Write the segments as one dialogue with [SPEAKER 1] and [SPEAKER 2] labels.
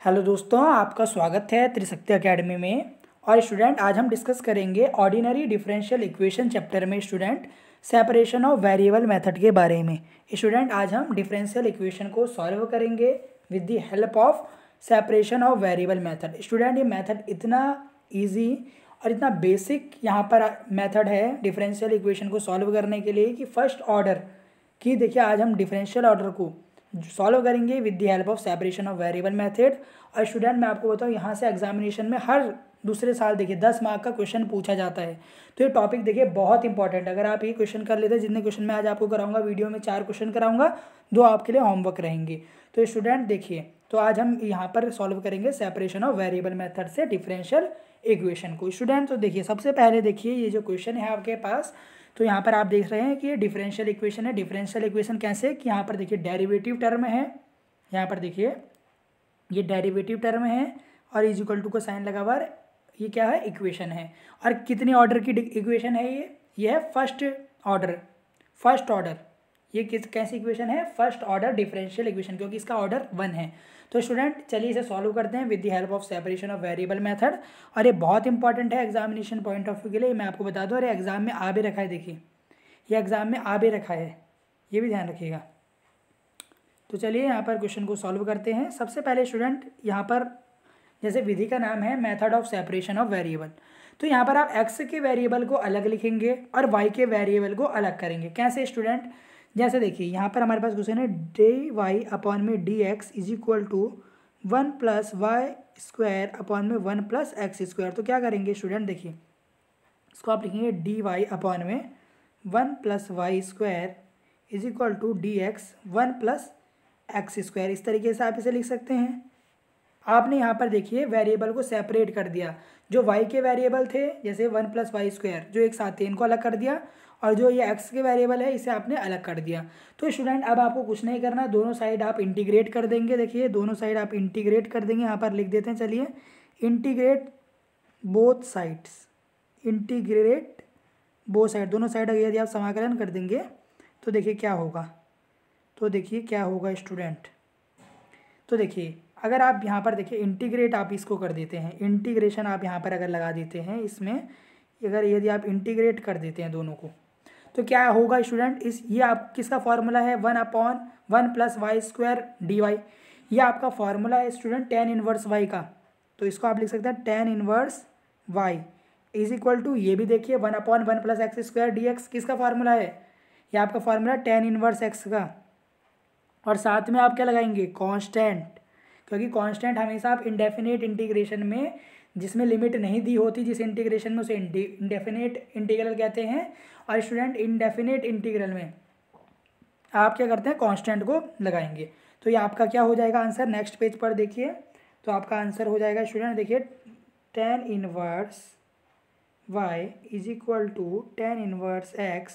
[SPEAKER 1] Hello दोस्तों, आपका स्वागत है त्रिशक्ति एकेडमी में। और स्टूडेंट, आज हम डिस्कस करेंगे ऑर्डिनरी डिफरेंशियल इक्वेशन चैप्टर में student separation of variable method के बारे में। स्टूडेंट, आज हम डिफरेंशियल इक्वेशन को सॉल्व करेंगे with the help of separation of variable method. Student, ये मेथड इतना ईजी और इतना बेसिक यहाँ पर मेथड है डिफरेंशियल इक्वेशन को सॉल्व करने के लिए कि फर्स्ट ऑर्डर की देखिए आज हम डिफरेंशियल ऑर्डर को सॉल्व करेंगे with the help of separation of variable method. और स्टूडेंट, मैं आपको बताऊँ, यहाँ से एग्जामिनेशन में हर दूसरे साल देखिए 10 मार्क का क्वेश्चन पूछा जाता है। तो ये टॉपिक देखिए बहुत इंपॉर्टेंट है। अगर आप ये क्वेश्चन कर लेते हैं, जितने क्वेश्चन मैं आज आपको कराऊंगा, वीडियो में 4 क्वेश्चन कराऊंगा, 2 आपके लिए होमवर्क रहेंगे। तो स्टूडेंट देखिए, तो आज हम यहाँ पर सॉल्व करेंगे सेपरेशन ऑफ वेरिएबल मेथड से डिफरेंशियल इक्वेशन को। स्टूडेंट, तो देखिए सबसे पहले देखिए ये जो क्वेश्चन है आपके पास, तो यहाँ पर आप देख रहे हैं कि ये डिफरेंशियल इक्वेशन है। डिफरेंशियल इक्वेशन कैसे कि यहाँ पर देखिए डेरिवेटिव टर्म है, यहाँ पर देखिए ये डेरिवेटिव टर्म है और इज इक्वल टू का साइन लगा हुआ, ये क्या है, इक्वेशन है। और कितनी ऑर्डर की इक्वेशन है ये है फर्स्ट ऑर्डर। ये कैसी इक्वेशन है, फर्स्ट ऑर्डर डिफरेंशियल इक्वेशन, क्योंकि इसका ऑर्डर 1 है। तो स्टूडेंट चलिए इसे सॉल्व करते हैं with the help of separation of variable method. और ये बहुत इंपॉर्टेंट है एग्जामिनेशन पॉइंट ऑफ व्यू के लिए। मैं आपको बता दूं, और एग्जाम में आ भी रखा है, देखिए ये एग्जाम में आ भी रखा है, ये भी ध्यान रखिएगा। तो चलिए यहाँ पर क्वेश्चन को सॉल्व करते हैं। सबसे पहले स्टूडेंट यहाँ पर जैसे विधि का नाम है method of separation of variable, तो यहाँ पर आप x के वेरिएबल को अलग लिखेंगे और y के वेरिएबल को अलग करेंगे। कैसे स्टूडेंट, जैसे देखिए यहाँ पर हमारे पास क्वेश्चन है डी वाई अपॉन में D X is equal to 1 plus Y square upon में 1 प्लस एक्स स्क्वायर। तो क्या करेंगे स्टूडेंट, देखिए इसको आप लिखेंगे डी वाई अपॉन में 1 plus Y square is equal to D X 1 plus X square. इस तरीके से आप इसे लिख सकते हैं। आपने यहाँ पर देखिए वेरिएबल को सेपरेट कर दिया। जो y के वेरिएबल थे जैसे 1 प्लस वाई स्क्वायर जो एक साथ थे, इनको अलग कर दिया, और जो ये x के वेरिएबल है इसे आपने अलग कर दिया। तो स्टूडेंट अब आपको कुछ नहीं करना, दोनों साइड आप इंटीग्रेट कर देंगे। देखिए दोनों साइड आप इंटीग्रेट कर देंगे, यहाँ पर लिख देते हैं, चलिए integrate both sides, integrate both side, दोनों साइड यदि आप समाकलन कर देंगे तो देखिए क्या होगा, तो देखिए क्या होगा स्टूडेंट। तो देखिए अगर आप यहाँ पर देखिए इंटीग्रेट आप इसको कर देते हैं, इंटीग्रेशन आप यहाँ पर अगर लगा देते हैं इसमें, अगर यदि आप इंटीग्रेट कर देते हैं दोनों को, तो क्या होगा स्टूडेंट, इस ये आप किसका फॉर्मूला है 1 upon 1 plus Y square D Y, ये आपका फॉर्मूला है स्टूडेंट टेन इनवर्स वाई का। तो इसको आप लिख सकते हैं tan inverse Y is equal to, ये भी देखिए 1 upon 1 plus X square D X, किसका फॉर्मूला है, ये आपका फॉर्मूला टेन इनवर्स एक्स का। और साथ में आप क्या लगाएंगे, कांस्टेंट, क्योंकि कांस्टेंट हमेशा आप इंडेफिनेट इंटीग्रेशन में, जिसमें लिमिट नहीं दी होती, जिस इंटीग्रेशन में उसे इंडेफिनेट इंटीग्रल कहते हैं। और स्टूडेंट इंडेफिनेट इंटीग्रल में आप क्या करते हैं, कांस्टेंट को लगाएंगे। तो ये आपका क्या हो जाएगा आंसर, नेक्स्ट पेज पर देखिए, तो आपका आंसर हो जाएगा स्टूडेंट देखिए tan inverse Y is equal to tan inverse X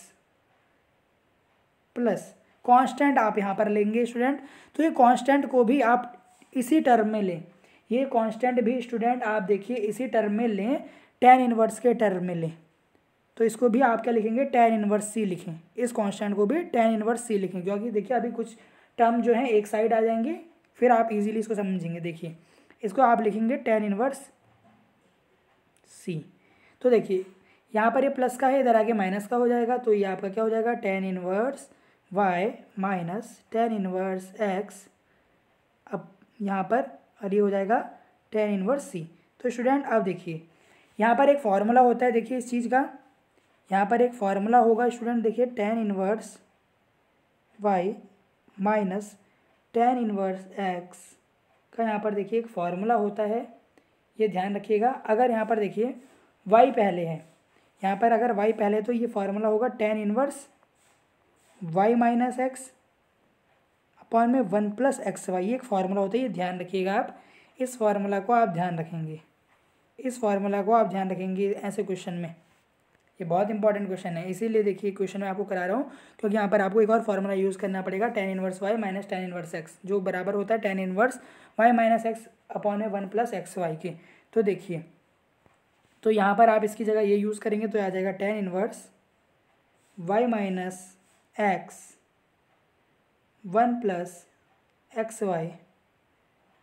[SPEAKER 1] plus constant आप यहाँ पर लेंगे स्टूडेंट। तो ये कांस्टेंट को भी आप इसी टर्म में लें, ये कांस्टेंट भी स्टूडेंट आप देखिए इसी टर्म में लें, टेन इनवर्स के टर्म में लें। तो इसको भी आप क्या लिखेंगे, टेन इनवर्स सी लिखें, इस कांस्टेंट को भी टेन इनवर्स सी लिखें, क्योंकि देखिए अभी कुछ टर्म जो है एक साइड आ जाएंगे, फिर आप इजीली इसको समझेंगे। देखिए इसको आप लिखेंगे टेन इनवर्स सी। तो देखिए यहाँ पर ये प्लस का है, इधर आगे माइनस का हो जाएगा, तो ये आपका क्या हो जाएगा, tan inverse Y minus tan inverse X, अब यहाँ पर और ये हो जाएगा टेन इनवर्स सी। तो स्टूडेंट आप देखिए यहाँ पर एक फॉर्मूला होता है, देखिए इस चीज़ का, यहाँ पर एक फॉर्मूला होगा स्टूडेंट, देखिए tan inverse Y minus tan inverse X का यहाँ पर देखिए एक फॉर्मूला होता है, ये ध्यान रखिएगा। अगर यहाँ पर देखिए वाई पहले है, यहाँ पर अगर वाई पहले, तो ये फॉर्मूला होगा tan inverse Y minus X upon में 1 प्लस एक्स वाई, एक फार्मूला होता है, ये ध्यान रखिएगा आप, इस फार्मूला को आप ध्यान रखेंगे, इस फार्मूला को आप ध्यान रखेंगे ऐसे क्वेश्चन में। ये बहुत इंपॉर्टेंट क्वेश्चन है, इसीलिए देखिए क्वेश्चन में आपको करा रहा हूँ, क्योंकि यहाँ पर आपको एक और फार्मूला यूज़ करना पड़ेगा, tan inverse Y minus tan inverse X, जो बराबर होता है tan inverse Y minus X upon में 1 प्लस एक्स वाई के। तो देखिए, तो यहाँ पर आप इसकी जगह ये यूज़ करेंगे तो आ जाएगा tan inverse Y minus X 1 plus X Y,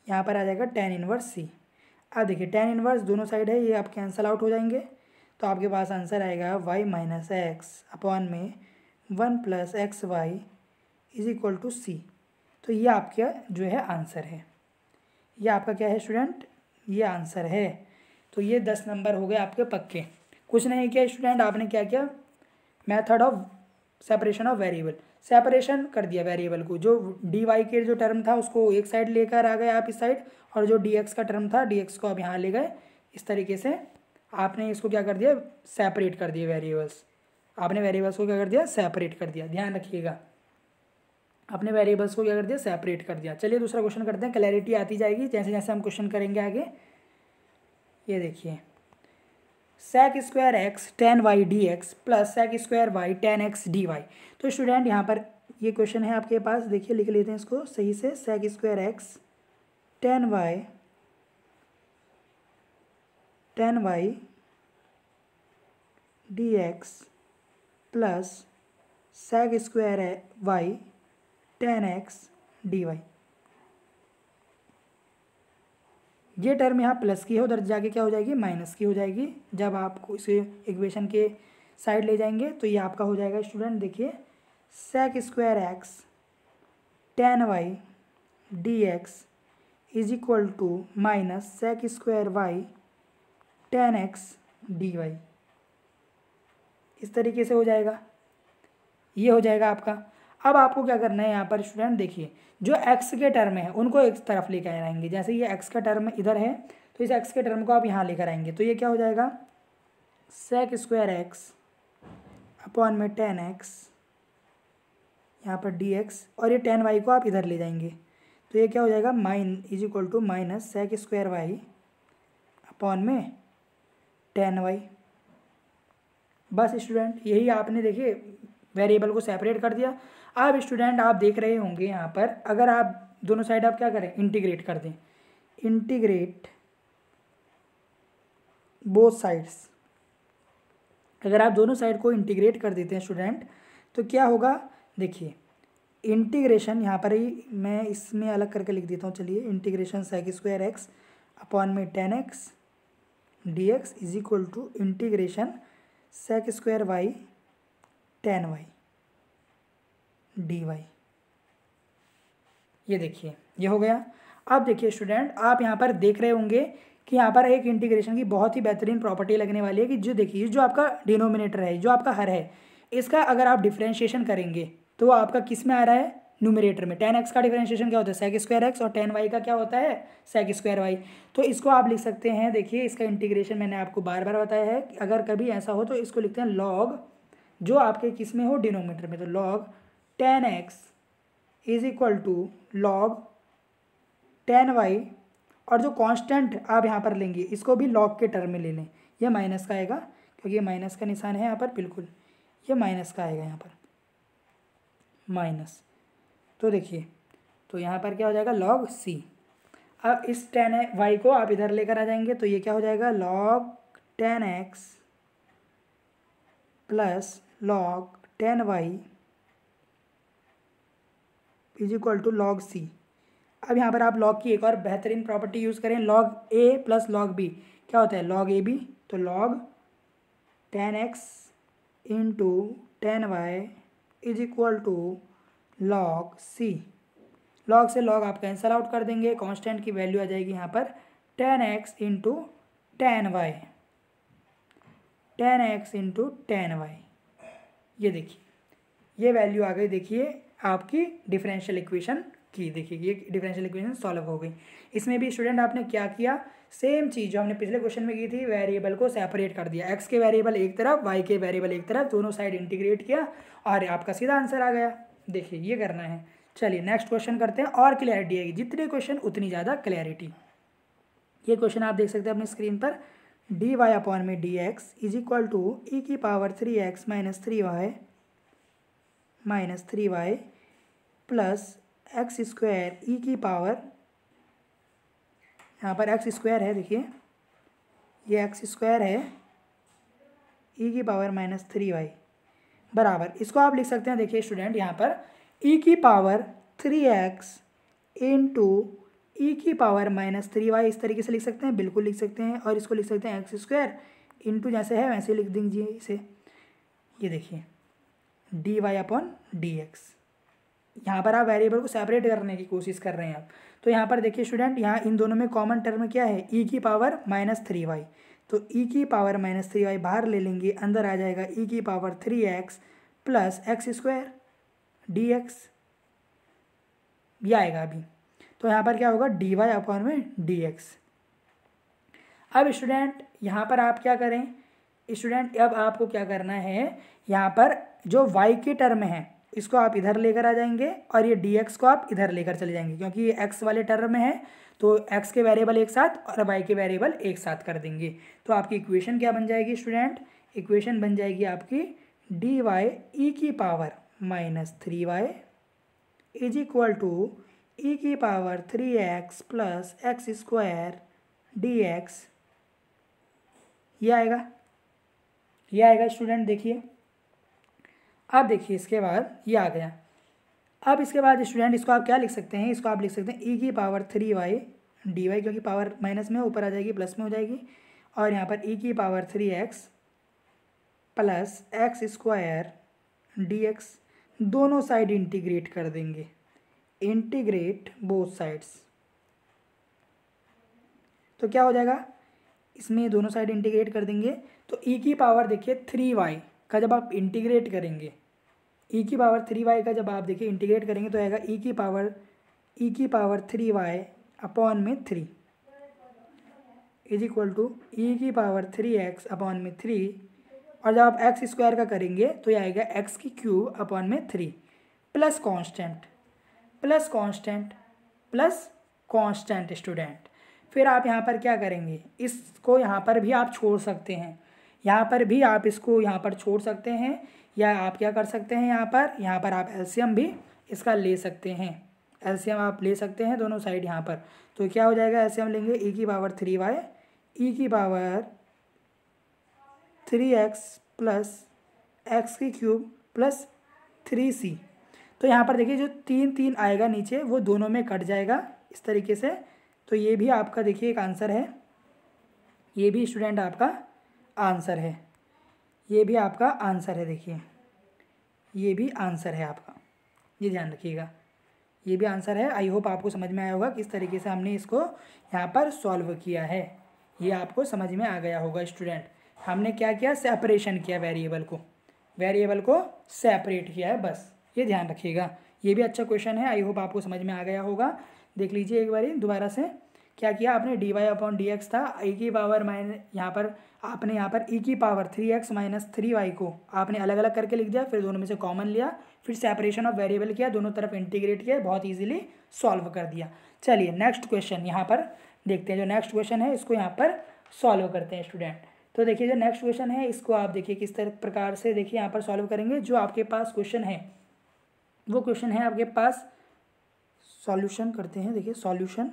[SPEAKER 1] यहाँ पर आ जाएगा tan इनवर्स सी। अब देखिए tan इनवर्स दोनों साइड है, ये आप कैंसल आउट हो जाएंगे, तो आपके पास आंसर आएगा y माइनस एक्स अपॉन में 1 plus X Y is equal to C. तो ये आपका जो है आंसर है, ये आपका क्या है स्टूडेंट, ये आंसर है। तो ये 10 नंबर हो गए आपके पक्के। कुछ नहीं किया स्टूडेंट, आपने क्या किया, method of separation of variable, separation कर दिया वेरिएबल को। जो डी वाई के जो टर्म था उसको एक साइड लेकर आ गए आप इस साइड, और जो डी एक्स का टर्म था डी एक्स को आप यहाँ ले गए। इस तरीके से आपने इसको क्या कर दिया, सेपरेट कर दिया वेरिएबल्स। आपने वेरिएबल्स को क्या कर दिया, सेपरेट कर दिया। ध्यान रखिएगा, अपने वेरिएबल्स को क्या कर दिया, सेपरेट कर दिया। चलिए दूसरा क्वेश्चन करते हैं, क्लैरिटी आती जाएगी जैसे जैसे हम क्वेश्चन करेंगे आगे। ये देखिए, sec square X tan Y D X plus sec square Y tan X D Y. तो स्टूडेंट यहाँ पर ये क्वेश्चन है आपके पास, देखिए लिख लेते हैं इसको सही से। sec square X tan Y D X plus sec square Y tan X D Y. ये टर्म यहाँ प्लस की है, उधर जाके क्या हो जाएगी, माइनस की हो जाएगी। जब आप इसे इक्वेशन के साइड ले जाएंगे तो ये आपका हो जाएगा स्टूडेंट, देखिए sec square X tan Y D X is equal to minus sec square Y tan X D Y. इस तरीके से हो जाएगा, ये हो जाएगा आपका। अब आपको क्या करना है यहाँ पर स्टूडेंट, देखिए जो x के टर्म है उनको एक तरफ लेकर आएंगे। जैसे ये x का टर्म इधर है तो इस x के टर्म को आप यहाँ लेकर आएंगे, तो ये क्या हो जाएगा, sec स्क्वायर एक्स अपॉन में टेन एक्स यहाँ पर डी एक्स, और ये टेन वाई को आप इधर ले जाएंगे तो ये क्या हो जाएगा, माइन is equal to minus sec square Y upon में टेन वाई। बस स्टूडेंट यही आपने देखिए वेरिएबल को सेपरेट कर दिया। अब स्टूडेंट आप देख रहे होंगे यहाँ पर, अगर आप दोनों साइड आप क्या करें, इंटीग्रेट कर दें, इंटीग्रेट बोथ साइड्स। अगर आप दोनों साइड को इंटीग्रेट कर देते हैं स्टूडेंट तो क्या होगा, देखिए इंटीग्रेशन यहाँ पर ही मैं इसमें अलग करके लिख देता हूँ। चलिए, integration sec square X upon में tan X D X is equal to integration sec square Y tan Y D Y. ये देखिए ये हो गया। अब देखिए स्टूडेंट, आप यहाँ पर देख रहे होंगे कि यहाँ पर एक इंटीग्रेशन की बहुत ही बेहतरीन प्रॉपर्टी लगने वाली है कि जो देखिए जो आपका डिनोमिनेटर है, जो आपका हर है, इसका अगर आप डिफरेंशिएशन करेंगे तो आपका किस में आ रहा है, न्यूमरेटर में। टेन एक्स का डिफरेंशिएशन क्या होता है, sec स्क्वायर एक्स, और टेन वाई का क्या होता है, sec स्क्वायर वाई। तो इसको आप लिख सकते हैं, देखिए इसका इंटीग्रेशन मैंने आपको बार बार बताया है कि अगर कभी ऐसा हो तो इसको लिखते हैं लॉग, जो आपके किस में हो, डिनोमिनेटर में। तो log tan X is equal to log tan Y, और जो कांस्टेंट आप यहाँ पर लेंगे इसको भी लॉग के टर्म में ले लें। ये माइनस का आएगा क्योंकि ये माइनस का निशान है यहाँ पर, बिल्कुल ये माइनस का आएगा यहाँ पर, माइनस। तो देखिए, तो यहाँ पर क्या हो जाएगा, लॉग सी। अब इस टेन वाई को आप इधर लेकर आ जाएंगे तो ये क्या हो जाएगा, log tan X plus log tan Y is equal to log C. अब यहाँ पर आप लॉग की एक और बेहतरीन प्रॉपर्टी यूज़ करें, log A plus log B क्या होता है, लॉग ए बी। तो log tan X into tan Y is equal to log C. Log से लॉग आप कैंसल आउट कर देंगे, कांस्टेंट की वैल्यू आ जाएगी यहाँ पर tan X into tan Y, tan X into tan Y. ये देखिए ये वैल्यू आ गई, देखिए आपकी डिफरेंशियल इक्वेशन की। देखिए ये डिफरेंशियल इक्वेशन सॉल्व हो गई। इसमें भी स्टूडेंट आपने क्या किया, सेम चीज़ जो हमने पिछले क्वेश्चन में की थी, वेरिएबल को सेपरेट कर दिया। एक्स के वेरिएबल एक तरफ, वाई के वेरिएबल एक तरफ, दोनों साइड इंटीग्रेट किया और आपका सीधा आंसर आ गया। देखिए ये करना है। चलिए नेक्स्ट क्वेश्चन करते हैं, और क्लैरिटी आएगी, जितने क्वेश्चन उतनी ज़्यादा क्लैरिटी। ये क्वेश्चन आप देख सकते हैं अपनी स्क्रीन पर, डी वाई अपॉन में D X is equal to E की power 3x minus 3y plus X square E की पावर, यहाँ पर एक्स स्क्वायर है, देखिए ये एक्स स्क्वायर है, ई की पावर माइनस 3y बराबर, इसको आप लिख सकते हैं, देखिए स्टूडेंट यहाँ पर ई की पावर 3x इंटू e⁻³ इस तरीके से लिख सकते हैं, बिल्कुल लिख सकते हैं। और इसको लिख सकते हैं x² इंटू जैसे है वैसे लिख दीजिए इसे। ये देखिए dy/dx। यहाँ पर आप वेरिएबल को सेपरेट करने की कोशिश कर रहे हैं आप। तो यहाँ पर देखिए स्टूडेंट, यहाँ इन दोनों में कॉमन टर्म क्या है, e⁻³ तो e⁻³ बाहर ले लेंगे, अंदर आ जाएगा e⁻³ प्लस x² dx, ये आएगा अभी। तो यहाँ पर क्या होगा dy/dx। अब स्टूडेंट यहाँ पर आप क्या करें, स्टूडेंट अब आपको क्या करना है, यहाँ पर जो y के टर्म है इसको आप इधर लेकर आ जाएंगे और ये dx को आप इधर लेकर चले जाएंगे, क्योंकि ये x वाले टर्म में है तो x के वेरिएबल एक साथ और y के वेरिएबल एक साथ कर देंगे। तो आपकी इक्वेशन क्या बन जाएगी स्टूडेंट, इक्वेशन बन जाएगी आपकी dy e⁻³ is equal to e⁻³ plus x² dx। ये आएगा स्टूडेंट। देखिए अब देखिए इसके बाद ये आ गया। अब इसके बाद स्टूडेंट इसको आप क्या लिख सकते हैं, इसको आप लिख सकते हैं e⁻³ dy, क्योंकि पावर माइनस में ऊपर आ जाएगी प्लस में हो जाएगी, और यहाँ पर e⁻³ प्लस x² dx। दोनों साइड इंटीग्रेट कर देंगे, इंटीग्रेट बोथ साइड्स। तो क्या हो जाएगा, इसमें दोनों साइड इंटीग्रेट कर देंगे तो e की पावर देखिए 3y का जब आप इंटीग्रेट करेंगे, e⁻³ का जब आप देखिए इंटीग्रेट करेंगे तो आएगा e⁻³ is equal to e⁻3x/3, और जब आप x² का करेंगे तो ये आएगा x³ प्लस कांस्टेंट स्टूडेंट। फिर आप यहाँ पर क्या करेंगे, इसको यहाँ पर भी आप छोड़ सकते हैं, यहाँ पर भी आप इसको यहाँ पर छोड़ सकते हैं, या आप क्या कर सकते हैं, यहाँ पर आप एलसीएम भी इसका ले सकते हैं, एलसीएम आप ले सकते हैं दोनों साइड यहाँ पर। तो क्या हो जाएगा, एलसीएम लेंगे e⁻3y e⁻3x plus x³ plus 3c। तो यहाँ पर देखिए जो 3 आएगा नीचे वो दोनों में कट जाएगा इस तरीके से। तो ये भी आपका देखिए एक आंसर है, ये भी स्टूडेंट आपका आंसर है, ये भी आपका आंसर है। देखिए ये भी आंसर है आपका, ये ध्यान रखिएगा, ये भी आंसर है। आई होप आपको समझ में आया होगा किस तरीके से हमने इसको यहाँ पर सॉल्व किया है, ये आपको समझ में आ गया होगा स्टूडेंट। हमने क्या किया, सेपरेशन किया, वेरिएबल को सेपरेट किया है, बस ये ध्यान रखिएगा। ये भी अच्छा क्वेश्चन है, आई होप आपको समझ में आ गया होगा। देख लीजिए एक बारी दोबारा से, क्या किया आपने, dy/dx था यहाँ पर आपने यहाँ पर e⁻3x - 3y को आपने अलग अलग करके लिख दिया, फिर दोनों में से कॉमन लिया, फिर सेपरेशन ऑफ वेरिएबल किया, दोनों तरफ इंटीग्रेट किया, बहुत इजीली सॉल्व कर दिया। चलिए नेक्स्ट क्वेश्चन यहाँ पर देखते हैं, जो नेक्स्ट क्वेश्चन है इसको यहाँ पर सॉल्व करते हैं स्टूडेंट। तो देखिए जो नेक्स्ट क्वेश्चन है इसको आप देखिए किस प्रकार से देखिए यहाँ पर सॉल्व करेंगे। जो आपके पास क्वेश्चन है वो क्वेश्चन है आपके पास, सॉल्यूशन करते हैं। देखिए solution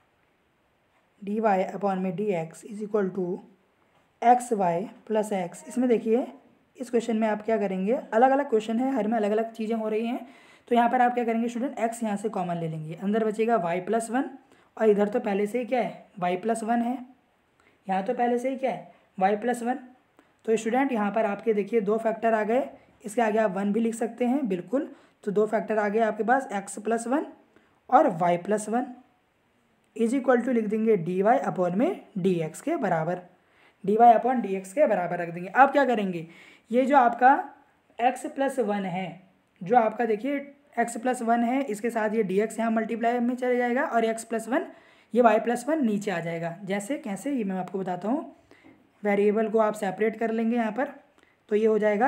[SPEAKER 1] dy/dx is equal to xy plus x। इसमें देखिए इस क्वेश्चन में आप क्या करेंगे, अलग अलग क्वेश्चन है, हर में अलग अलग चीज़ें हो रही हैं। तो यहाँ पर आप क्या करेंगे स्टूडेंट, x यहाँ से कॉमन ले लेंगे, अंदर बचेगा y+1, और इधर तो पहले से ही क्या है y+1 है, यहाँ तो पहले से ही क्या है y+1। तो स्टूडेंट यहाँ पर आपके देखिए 2 फैक्टर आ गए, इसके आगे आप 1 भी लिख सकते हैं, बिल्कुल। तो 2 फैक्टर आ गए आपके पास, x+1 और y+1 इज इक्वल टू लिख देंगे dy/dx के बराबर, dy/dx के बराबर रख देंगे। अब क्या करेंगे, ये जो आपका x+1 है, जो आपका देखिए x+1 है, इसके साथ ये dx यहाँ मल्टीप्लाई में चले जाएगा, और x+1 ये y+1 नीचे आ जाएगा। जैसे कैसे, ये मैं आपको बताता हूँ। वेरिएबल को आप सेपरेट कर लेंगे यहाँ पर, तो ये हो जाएगा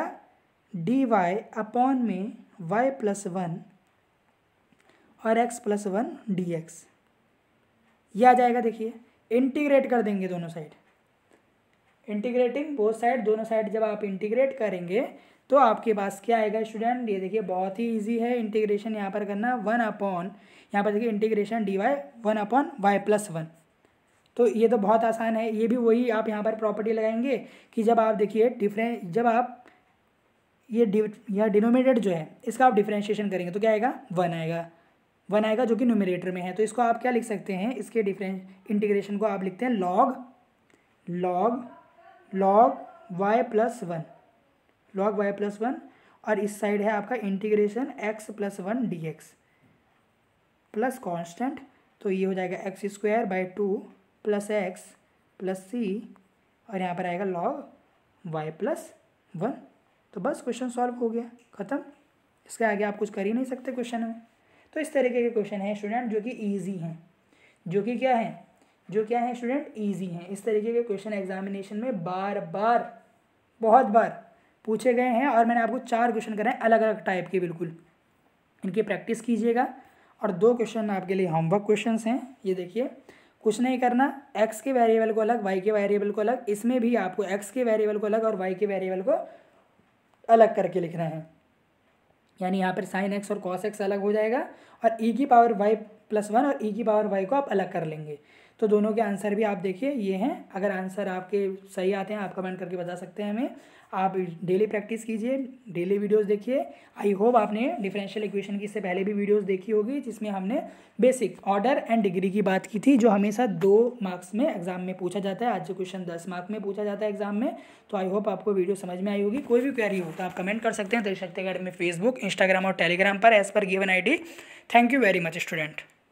[SPEAKER 1] dy/y+1 और x+1 dx, ये आ जाएगा। देखिए इंटीग्रेट कर देंगे दोनों साइड, इंटीग्रेटिंग बोथ साइड, दोनों साइड जब आप इंटीग्रेट करेंगे तो आपके पास क्या आएगा स्टूडेंट, ये देखिए बहुत ही इजी है इंटीग्रेशन यहाँ पर करना। यहाँ पर देखिए इंटीग्रेशन dy 1/y+1, तो ये तो बहुत आसान है। ये भी वही आप यहाँ पर प्रॉपर्टी लगाएंगे कि जब आप देखिए जब आप ये डिनोमिनेटर जो है इसका आप डिफ्रेंशिएशन करेंगे तो क्या आएगा 1 आएगा, 1 आएगा जो कि न्यूमरेटर में है, तो इसको आप क्या लिख सकते हैं, इसके इंटीग्रेशन को आप लिखते हैं log y प्लस 1 और इस साइड है आपका integration x plus 1 dx plus constant, तो ये हो जाएगा x²/2 plus x plus c और यहाँ पर आएगा log y प्लस 1। तो बस क्वेश्चन सॉल्व हो गया, ख़त्म। इसके आगे आप कुछ कर ही नहीं सकते क्वेश्चन में। तो इस तरीके के क्वेश्चन हैं स्टूडेंट जो कि ईजी हैं, जो कि क्या है स्टूडेंट, ईजी हैं। इस तरीके के क्वेश्चन एग्जामिनेशन में बहुत बार पूछे गए हैं और मैंने आपको 4 क्वेश्चन कराए अलग अलग टाइप के, बिल्कुल इनकी प्रैक्टिस कीजिएगा। और 2 क्वेश्चन आपके लिए होमवर्क क्वेश्चंस हैं, ये देखिए, कुछ नहीं करना, x के वेरिएबल को अलग, y के वेरिएबल को अलग, इसमें भी आपको x के वेरिएबल को अलग और y के वेरिएबल को अलग करके लिखना है। यानी यहाँ पर sin x और cos x अलग हो जाएगा और e की पावर y प्लस 1 और e की पावर y को आप अलग कर लेंगे। तो दोनों के आंसर भी आप देखिए ये हैं। अगर आंसर आपके सही आते हैं आप कमेंट करके बता सकते हैं हमें। आप डेली प्रैक्टिस कीजिए, डेली वीडियोस देखिए। आई होप आपने डिफरेंशियल इक्वेशन की इससे पहले भी वीडियोस देखी होगी जिसमें हमने बेसिक ऑर्डर एंड डिग्री की बात की थी, जो हमेशा 2 मार्क्स में एग्जाम में पूछा जाता है। आज जो क्वेश्चन 10 मार्क्स में पूछा जाता है एग्जाम में। तो आई होप आपको वीडियो समझ में आई होगी। कोई भी क्वेरी हो तो आप कमेंट कर सकते हैं त्रिशक्ति अकेडमी फेसबुक, इंस्टाग्राम और टेलीग्राम पर एज पर given ID। Thank you very much student.